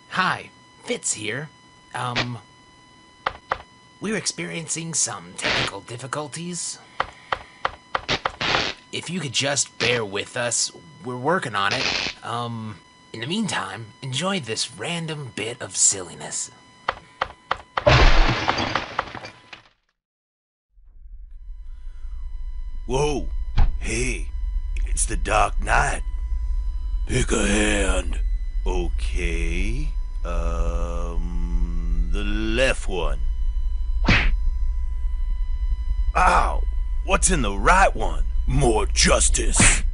Hi, Fitz here. We're experiencing some technical difficulties. If you could just bear with us, we're working on it. In the meantime, enjoy this random bit of silliness. Whoa, hey, it's the Dark Knight. Pick a hand. Okay, the left one. Ow, what's in the right one? More justice.